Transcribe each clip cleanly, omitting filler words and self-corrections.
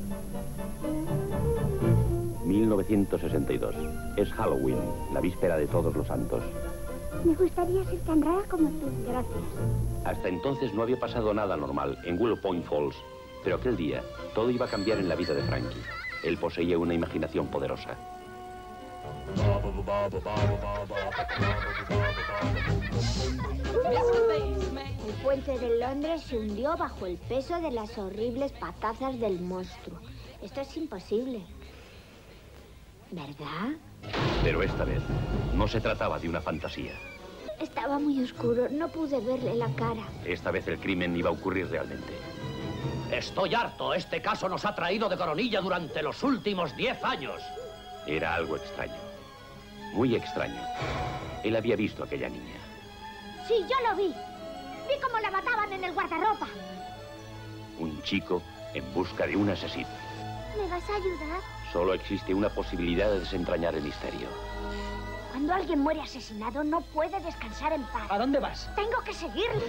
...1962. Es Halloween, la víspera de Todos los Santos. Me gustaría ser tan rara como tú. Gracias. Hasta entonces no había pasado nada normal en Willow Point Falls. Pero aquel día, todo iba a cambiar en la vida de Frankie. Él poseía una imaginación poderosa. El puente de Londres se hundió bajo el peso de las horribles patazas del monstruo. Esto es imposible. ¿Verdad? Pero esta vez no se trataba de una fantasía. Estaba muy oscuro, no pude verle la cara. Esta vez el crimen iba a ocurrir realmente. Estoy harto. Este caso nos ha traído de coronilla durante los últimos 10 años. Era algo extraño. Muy extraño. Él había visto a aquella niña. Sí, yo lo vi. Vi cómo la mataban en el guardarropa. Un chico en busca de un asesino. ¿Me vas a ayudar? Solo existe una posibilidad de desentrañar el misterio. Cuando alguien muere asesinado, no puede descansar en paz. ¿A dónde vas? Tengo que seguirle.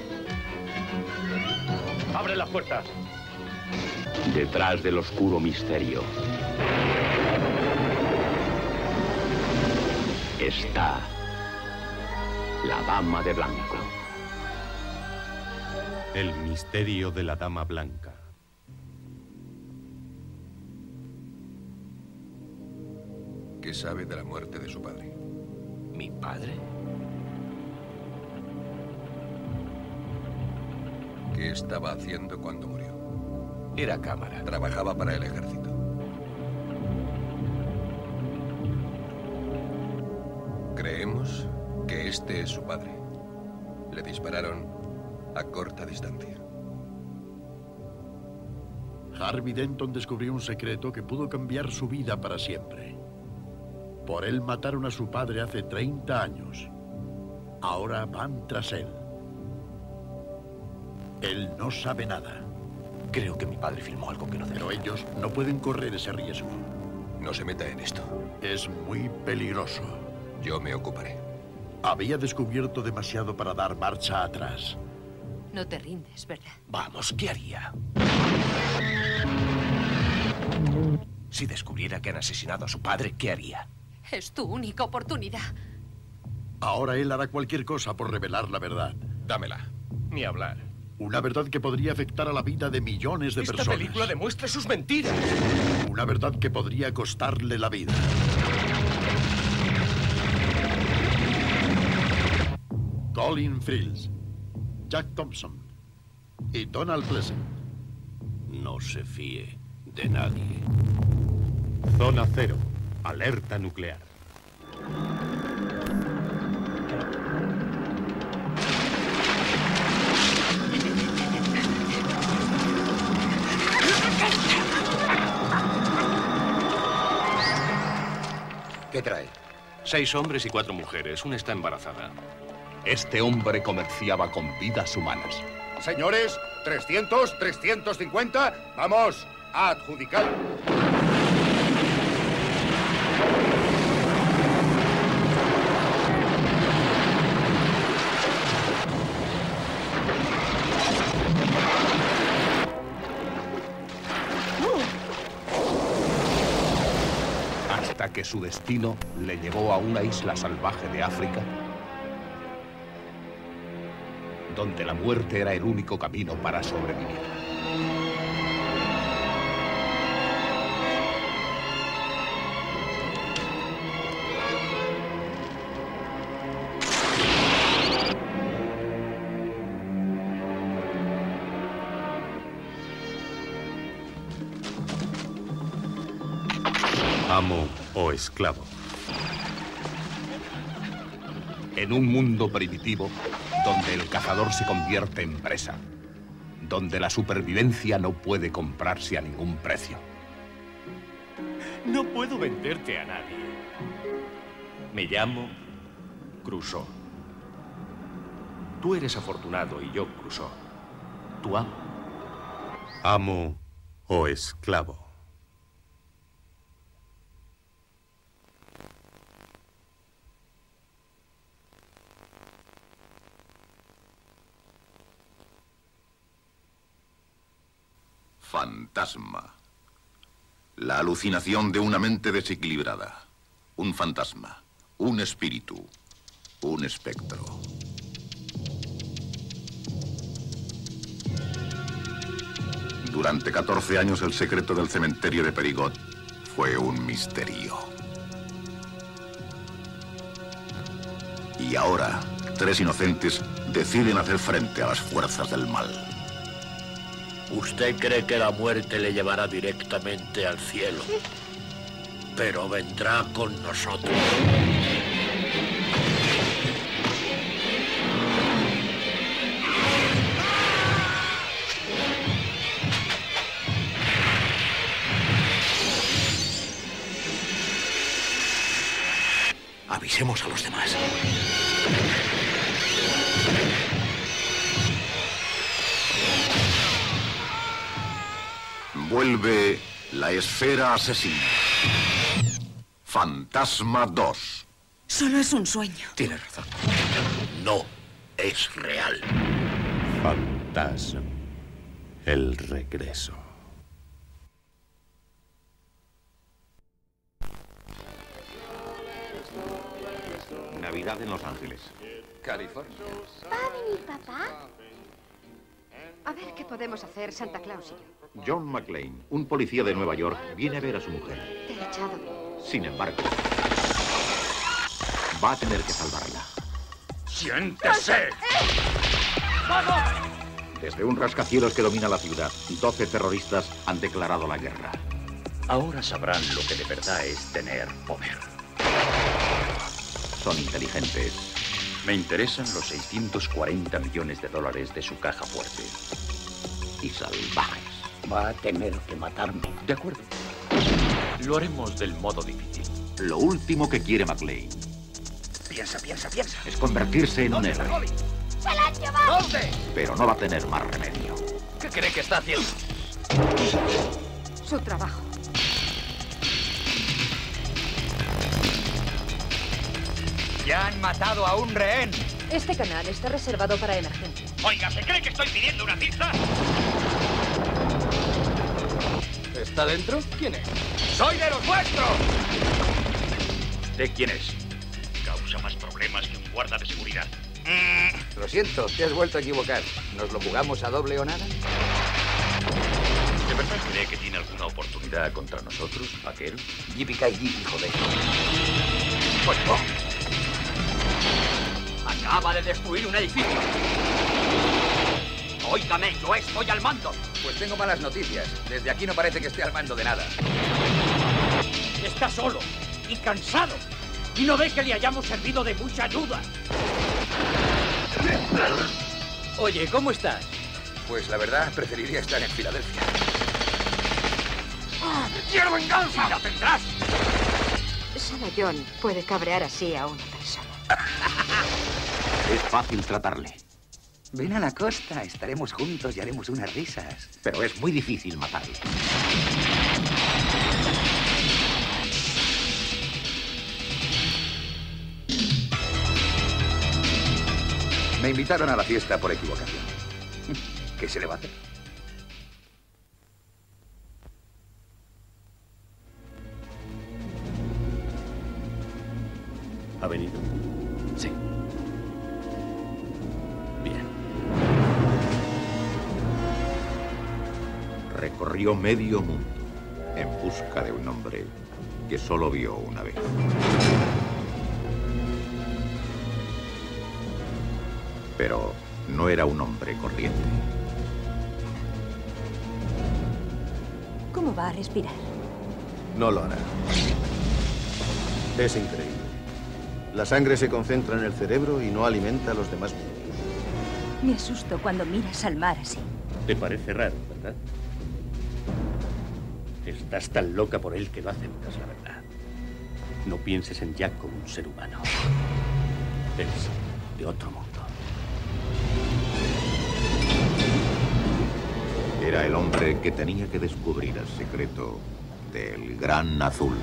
¡Abre la puerta! Detrás del oscuro misterio está la Dama de Blanco. El misterio de la Dama Blanca. ¿Qué sabe de la muerte de su padre? ¿Mi padre? ¿Qué estaba haciendo cuando murió? Era cámara. Trabajaba para el ejército. Creemos que este es su padre. Le dispararon a corta distancia. Harvey Denton descubrió un secreto que pudo cambiar su vida para siempre. Por él mataron a su padre hace 30 años. Ahora van tras él. Él no sabe nada. Creo que mi padre filmó algo que no debe. Pero ellos no pueden correr ese riesgo. No se meta en esto. Es muy peligroso. Yo me ocuparé. Había descubierto demasiado para dar marcha atrás. No te rindes, ¿verdad? Vamos, ¿qué haría? Si descubriera que han asesinado a su padre, ¿qué haría? Es tu única oportunidad. Ahora él hará cualquier cosa por revelar la verdad. Dámela. Ni hablar. Una verdad que podría afectar a la vida de millones de personas. Esta película demuestra sus mentiras. Una verdad que podría costarle la vida. Colin Frills, Jack Thompson y Donald Pleasant. No se fíe de nadie. Zona Cero. Alerta nuclear. ¿Qué trae? 6 hombres y 4 mujeres. Una está embarazada. Este hombre comerciaba con vidas humanas. Señores, 300, 350, vamos a adjudicar. Hasta que su destino le llevó a una isla salvaje de África, donde la muerte era el único camino para sobrevivir. Amo o esclavo. En un mundo primitivo, donde el cazador se convierte en presa, donde la supervivencia no puede comprarse a ningún precio. No puedo venderte a nadie. Me llamo Crusoe. Tú eres afortunado y yo Crusoe. ¿Tu amo? Amo o esclavo. Fantasma. La alucinación de una mente desequilibrada. Un fantasma. Un espíritu. Un espectro. Durante 14 años el secreto del cementerio de Perigot fue un misterio. Y ahora, 3 inocentes deciden hacer frente a las fuerzas del mal. Usted cree que la muerte le llevará directamente al cielo, pero vendrá con nosotros. Avisemos a los demás. Vuelve la esfera asesina. Fantasma 2. Solo es un sueño. Tiene razón. No es real. Fantasma. El regreso. Navidad en Los Ángeles. California. ¿Va a venir papá? A ver qué podemos hacer Santa Claus y yo. John McClane, un policía de Nueva York, viene a ver a su mujer. Te he echado. Sin embargo, va a tener que salvarla. ¡Siéntese! Desde un rascacielos que domina la ciudad, 12 terroristas han declarado la guerra. Ahora sabrán lo que de verdad es tener poder. Son inteligentes. Me interesan los 640 millones de dólares de su caja fuerte. Y salvajes. Va a tener que matarme. De acuerdo. Lo haremos del modo difícil. Lo último que quiere McClane Piensa. es convertirse en un héroe. ¡Se la han llevado! ¿Dónde? Pero no va a tener más remedio. ¿Qué cree que está haciendo? Su trabajo. Ya han matado a un rehén. Este canal está reservado para emergencia. Oiga, ¿se cree que estoy pidiendo una pizza? ¿Está dentro? ¿Quién es? ¡Soy de los vuestros! ¿De quién es? Causa más problemas que un guarda de seguridad. Lo siento, te has vuelto a equivocar. ¿Nos lo jugamos a doble o nada? ¿De verdad cree que tiene alguna oportunidad contra nosotros, vaquero? Yippee-ki-yay, hijo de... Pues no. Acaba de destruir un edificio. Óigame, yo estoy al mando. Pues tengo malas noticias. Desde aquí no parece que esté al mando de nada. Está solo y cansado. Y no ve que le hayamos servido de mucha ayuda. Oye, ¿cómo estás? Pues la verdad, preferiría estar en Filadelfia. ¡Quiero venganza! ¡La tendrás! Solo John puede cabrear así a una persona. Es fácil tratarle. Ven a la costa, estaremos juntos y haremos unas risas. Pero es muy difícil matarle. Me invitaron a la fiesta por equivocación. ¿Qué se le va a hacer? ¿Ha venido? Sí. Bien. Recorrió medio mundo en busca de un hombre que solo vio una vez. Pero no era un hombre corriente. ¿Cómo va a respirar? No lo hará. Es increíble. La sangre se concentra en el cerebro y no alimenta a los demás músculos. Me asusto cuando miras al mar así. Te parece raro, ¿verdad? Estás tan loca por él que no aceptas la verdad. No pienses en Jack como un ser humano. Es de otro mundo. Era el hombre que tenía que descubrir el secreto del Gran Azul.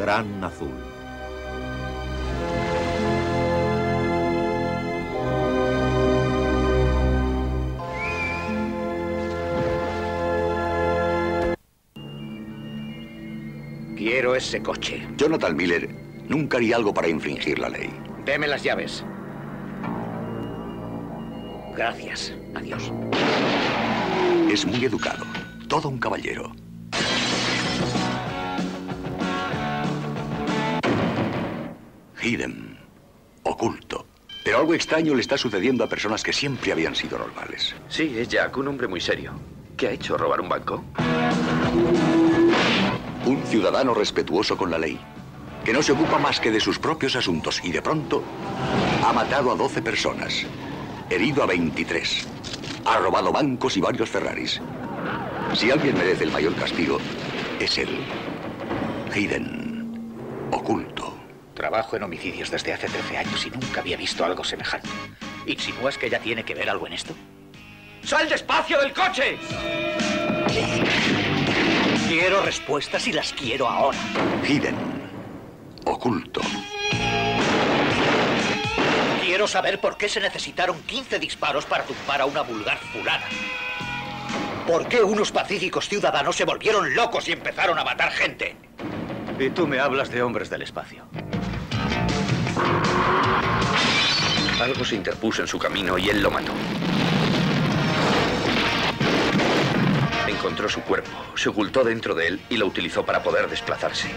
Gran Azul. Quiero ese coche. Jonathan Miller nunca haría algo para infringir la ley. Deme las llaves. Gracias. Adiós. Es muy educado. Todo un caballero. Hidden. Oculto. Pero algo extraño le está sucediendo a personas que siempre habían sido normales. Sí, es Jack, un hombre muy serio. ¿Qué ha hecho? ¿Robar un banco? Un ciudadano respetuoso con la ley, que no se ocupa más que de sus propios asuntos y de pronto ha matado a 12 personas, herido a 23, ha robado bancos y varios Ferraris. Si alguien merece el mayor castigo, es él. Hidden. Oculto. Trabajo en homicidios desde hace 13 años y nunca había visto algo semejante. ¿Insinúas que ella tiene que ver algo en esto? ¡Sal despacio del coche! Quiero respuestas y las quiero ahora. Hidden. Oculto. Quiero saber por qué se necesitaron 15 disparos para tumbar a una vulgar fulana. ¿Por qué unos pacíficos ciudadanos se volvieron locos y empezaron a matar gente? Y tú me hablas de hombres del espacio. Algo se interpuso en su camino y él lo mató. Encontró su cuerpo, se ocultó dentro de él y lo utilizó para poder desplazarse.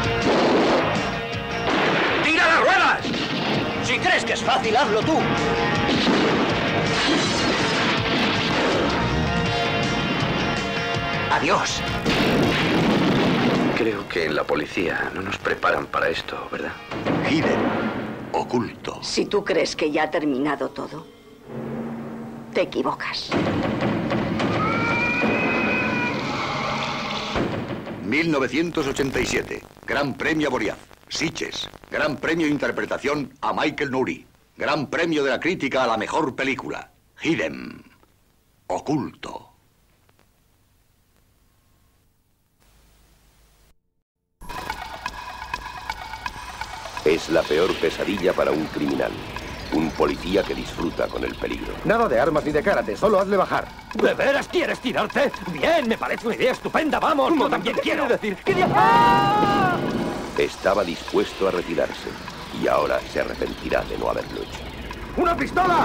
¡Tira las ruedas! Si crees que es fácil, hazlo tú. Adiós. Creo que en la policía no nos preparan para esto, ¿verdad? Hidden. Oculto. Si tú crees que ya ha terminado todo, te equivocas. 1987. Gran Premio a Boriaz. Sitges. Gran Premio de Interpretación a Michael Nouri. Gran Premio de la Crítica a la Mejor Película. Hidden. Oculto. Es la peor pesadilla para un criminal. Un policía que disfruta con el peligro. Nada de armas ni de karate, solo hazle bajar. ¿De veras quieres tirarte? Bien, me parece una idea estupenda, vamos. Yo también quiero decir. ¡Ah! Estaba dispuesto a retirarse y ahora se arrepentirá de no haberlo hecho. ¡Una pistola!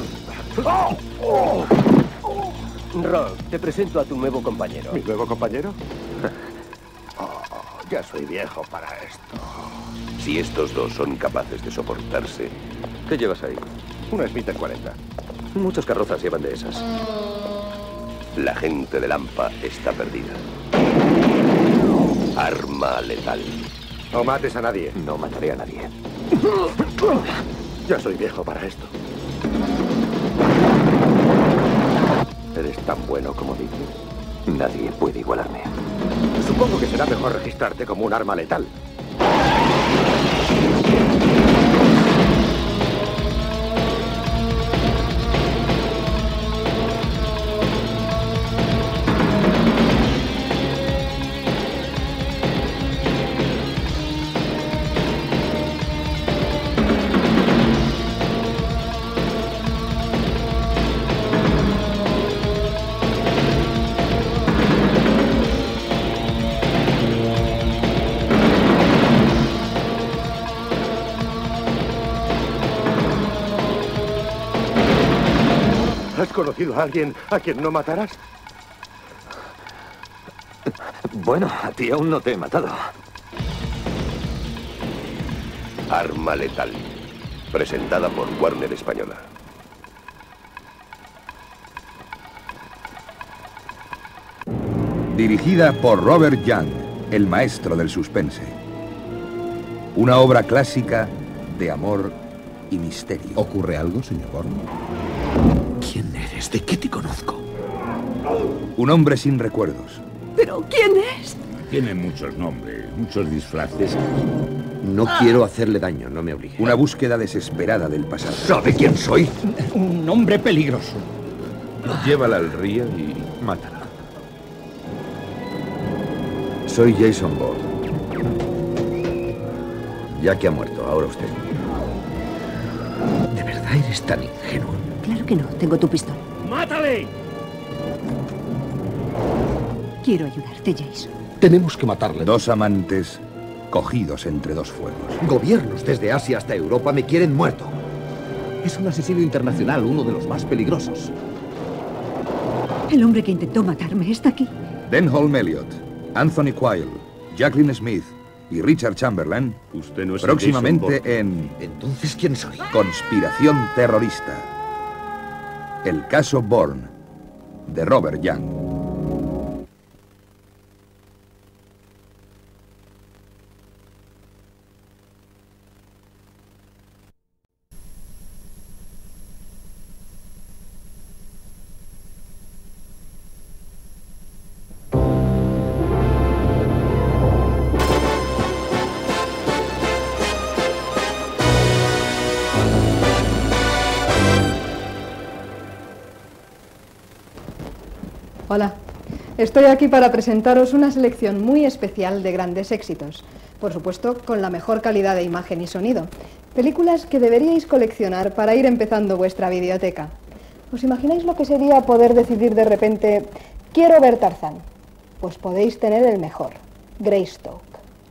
Rock, te presento a tu nuevo compañero. ¿Mi nuevo compañero? Ya soy viejo para esto. Si estos dos son capaces de soportarse... ¿Qué llevas ahí? Una Smith 40. Muchos carrozas llevan de esas. La gente de Lampa está perdida. Arma letal. No mates a nadie. No mataré a nadie. Ya soy viejo para esto. ¿Eres tan bueno como dices? Nadie puede igualarme. Supongo que será mejor registrarte como un arma letal. ¿Has conocido a alguien a quien no matarás? Bueno, a ti aún no te he matado. Arma letal. Presentada por Warner Española. Dirigida por Robert Young, el maestro del suspense. Una obra clásica de amor y misterio. ¿Ocurre algo, señor Bourne? ¿Quién eres? ¿De qué te conozco? Un hombre sin recuerdos. ¿Pero quién es? Tiene muchos nombres, muchos disfraces. No quiero hacerle daño, no me obligue. Una búsqueda desesperada del pasado. ¿Sabe quién soy? Un hombre peligroso. Llévala al río y mátala. Soy Jason Bourne. Jackie ha muerto, ahora usted. ¿De verdad eres tan ingenuo? Claro que no, tengo tu pistola. ¡Mátale! Quiero ayudarte, Jason. Tenemos que matarle. Dos amantes cogidos entre dos fuegos. Gobiernos desde Asia hasta Europa me quieren muerto. Es un asesino internacional, uno de los más peligrosos. El hombre que intentó matarme está aquí. Denholm Elliot, Anthony Quayle, Jacqueline Smith y Richard Chamberlain. Usted no es próximamente en... Entonces, ¿quién soy? Conspiración terrorista. El caso Bourne, de Robert Young. Hola, estoy aquí para presentaros una selección muy especial de grandes éxitos. Por supuesto, con la mejor calidad de imagen y sonido. Películas que deberíais coleccionar para ir empezando vuestra videoteca. ¿Os imagináis lo que sería poder decidir de repente, quiero ver Tarzán? Pues podéis tener el mejor, Greystoke.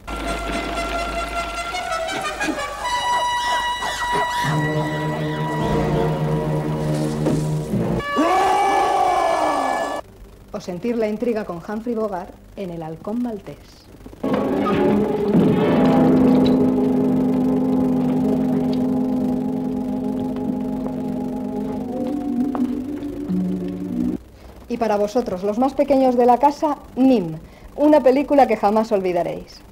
O sentir la intriga con Humphrey Bogart en El halcón maltés. Y para vosotros, los más pequeños de la casa, Nim, una película que jamás olvidaréis.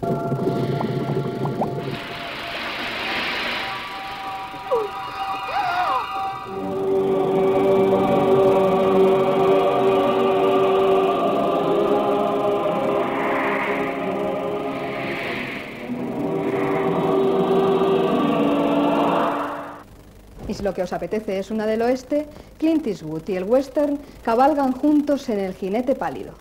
Y si lo que os apetece es una del oeste, Clint Eastwood y el western cabalgan juntos en El jinete pálido.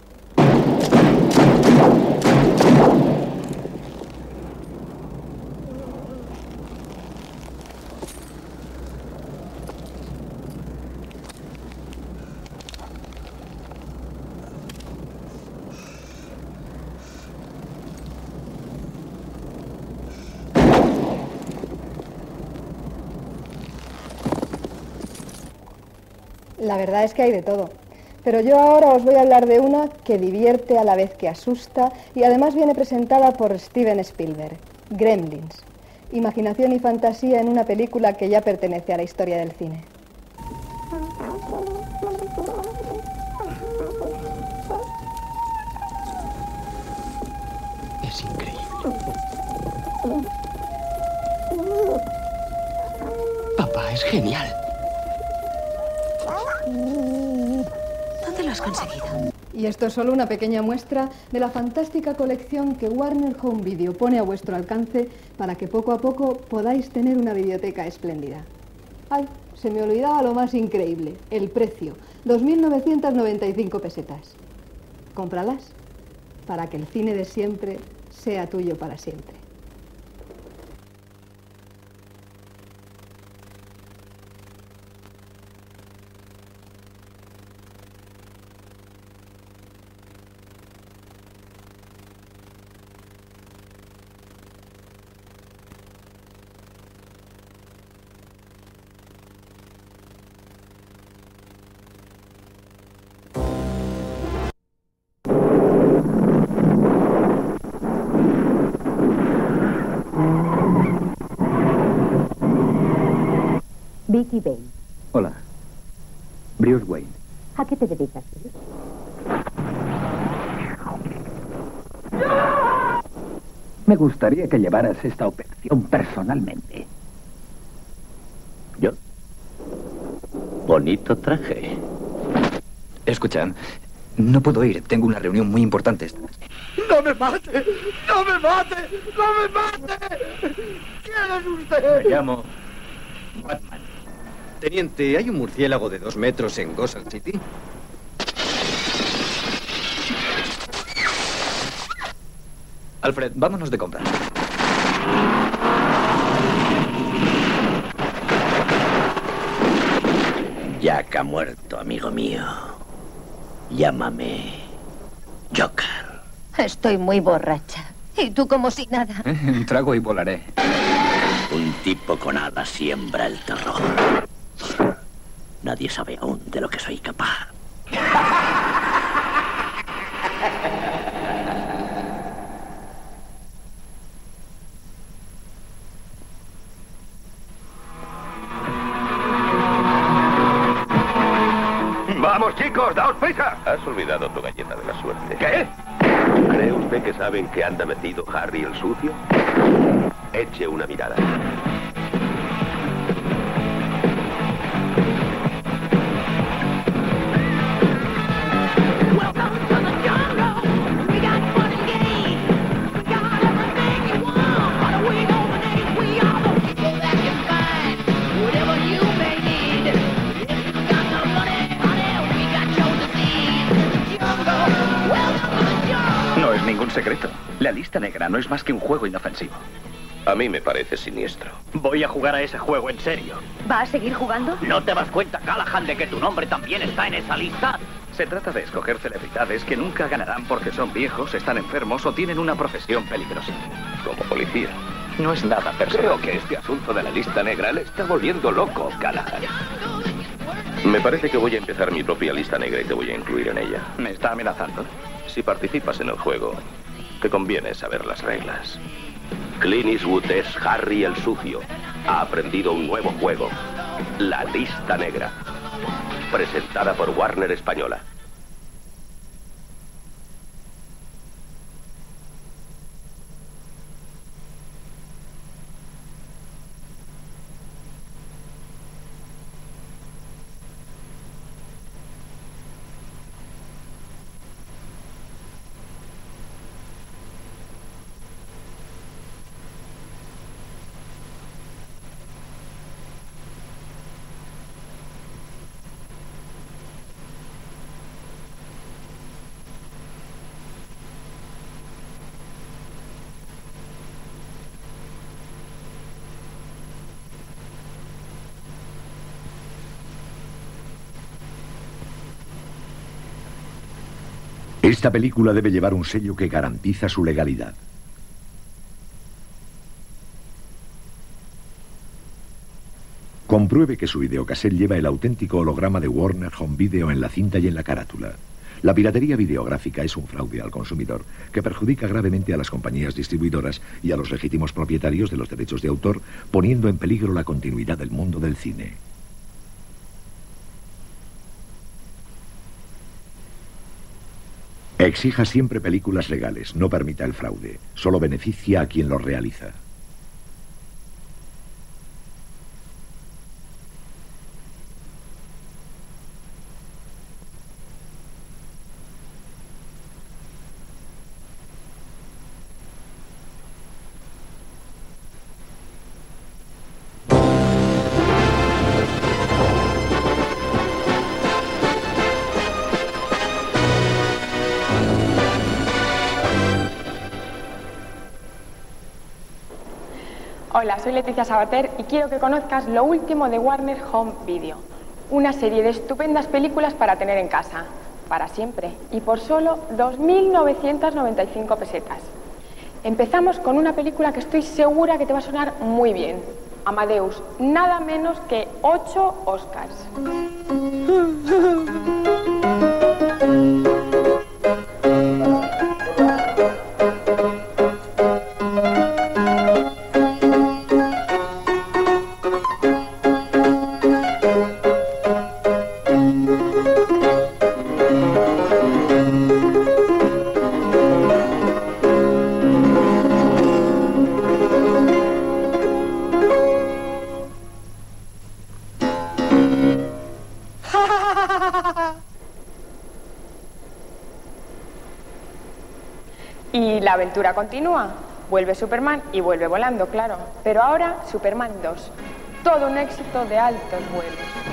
La verdad es que hay de todo. Pero yo ahora os voy a hablar de una que divierte a la vez que asusta y además viene presentada por Steven Spielberg, Gremlins. Imaginación y fantasía en una película que ya pertenece a la historia del cine. Es increíble. Papá, es genial. ¿Dónde lo has conseguido? Y esto es solo una pequeña muestra de la fantástica colección que Warner Home Video pone a vuestro alcance para que poco a poco podáis tener una videoteca espléndida. ¡Ay! Se me olvidaba lo más increíble, el precio, 2.995 pesetas. Cómpralas para que el cine de siempre sea tuyo para siempre. Vicky Bain. Hola. Bruce Wayne. ¿A qué te dedicas? Me gustaría que llevaras esta operación personalmente. ¿Yo? Bonito traje. Escucha, no puedo ir. Tengo una reunión muy importante esta noche. ¡No me mate! ¡No me mate! ¡No me mate! ¿Quién es usted? Me llamo Batman. Teniente, ¿hay un murciélago de 2 metros en Gotham City? Alfred, vámonos de compras. Jack ha muerto, amigo mío. Llámame Joker. Estoy muy borracha. Y tú como si nada. Un trago y volaré. Un tipo con alas siembra el terror. Nadie sabe aún de lo que soy capaz. ¡Vamos, chicos! ¡Daos prisa! Has olvidado tu galleta de la suerte. ¿Qué? ¿Cree usted que saben que anda metido Harry el sucio? Eche una mirada. No es ningún secreto. La lista negra no es más que un juego inofensivo. A mí me parece siniestro. Voy a jugar a ese juego en serio. ¿Va a seguir jugando? ¿No te das cuenta, Callahan, de que tu nombre también está en esa lista? Se trata de escoger celebridades que nunca ganarán porque son viejos, están enfermos o tienen una profesión peligrosa. Como policía. No es nada personal. Creo que este asunto de la lista negra le está volviendo loco, Callahan. Me parece que voy a empezar mi propia lista negra y te voy a incluir en ella. ¿Me está amenazando? Si participas en el juego, te conviene saber las reglas. Clint Eastwood es Harry el sucio. Ha aprendido un nuevo juego. La lista negra. Presentada por Warner Española. Esta película debe llevar un sello que garantiza su legalidad. Compruebe que su videocassette lleva el auténtico holograma de Warner Home Video en la cinta y en la carátula. La piratería videográfica es un fraude al consumidor que perjudica gravemente a las compañías distribuidoras y a los legítimos propietarios de los derechos de autor, poniendo en peligro la continuidad del mundo del cine. Exija siempre películas legales, no permita el fraude. Solo beneficia a quien lo realiza. Hola, soy Leticia Sabater y quiero que conozcas lo último de Warner Home Video. Una serie de estupendas películas para tener en casa, para siempre, y por solo 2.995 pesetas. Empezamos con una película que estoy segura que te va a sonar muy bien. Amadeus, nada menos que 8 Oscars. Y la aventura continúa. Vuelve Superman y vuelve volando, claro. Pero ahora Superman 2. Todo un éxito de altos vuelos.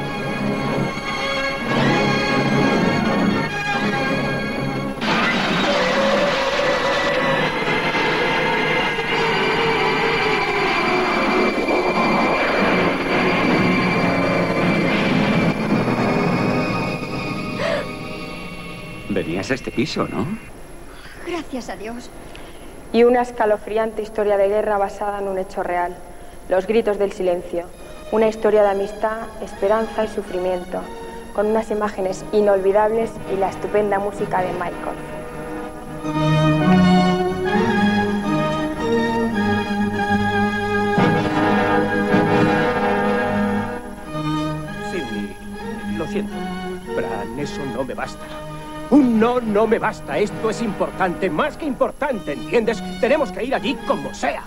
casa este piso, ¿no? Gracias a Dios. Y una escalofriante historia de guerra basada en un hecho real. Los gritos del silencio. Una historia de amistad, esperanza y sufrimiento, con unas imágenes inolvidables y la estupenda música de Michael. Sidney, lo siento. Bran, eso no me basta. Un no no me basta. Esto es importante, más que importante, ¿entiendes? Tenemos que ir allí como sea.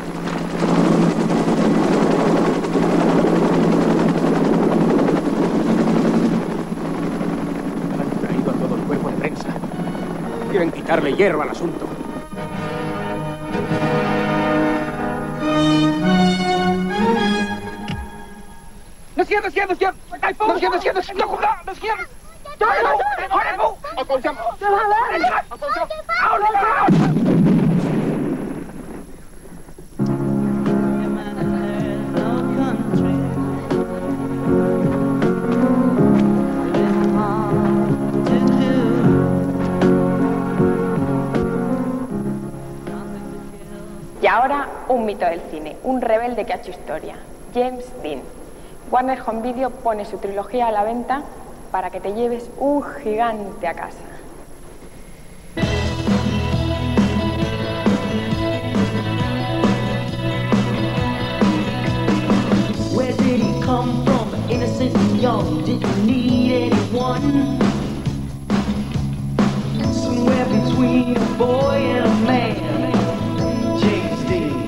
Han traído a todo el cuerpo de prensa. Quieren quitarle hierro al asunto. Y ahora, un mito del cine, un rebelde que ha hecho historia, James Dean. Warner Home Video pone su trilogía a la venta para que te lleves un gigante a casa. Where did he come from? Innocent and young, didn't need anyone. Somewhere between a boy and a man. James Dean.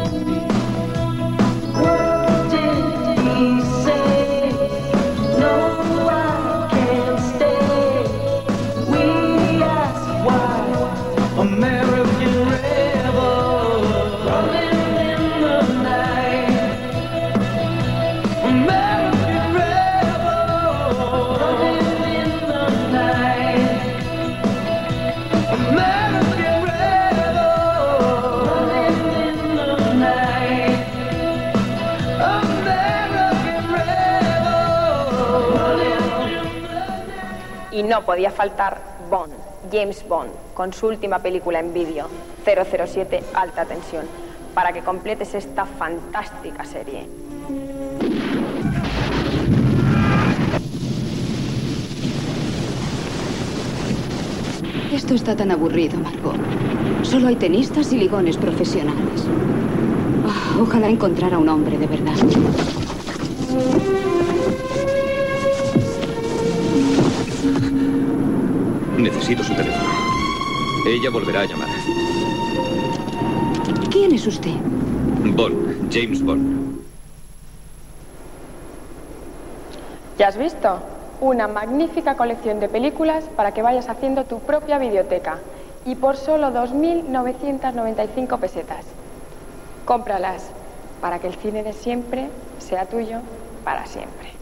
What did he say? No, I can't stay. We ask why. American rebel running in the night. American rebel running in the night. American rebel running in the night. American rebel running in the night. Y no podía faltar Bond, James Bond, con su última película en vídeo, 007 Alta Tensión, para que completes esta fantástica serie. Esto está tan aburrido, Margot. Solo hay tenistas y ligones profesionales. Ojalá encontrara un hombre de verdad. Necesito su teléfono. Ella volverá a llamar. ¿Quién es usted? Bond, James Bond. ¿Ya has visto? Una magnífica colección de películas para que vayas haciendo tu propia videoteca. Y por solo 2.995 pesetas. Cómpralas para que el cine de siempre sea tuyo para siempre.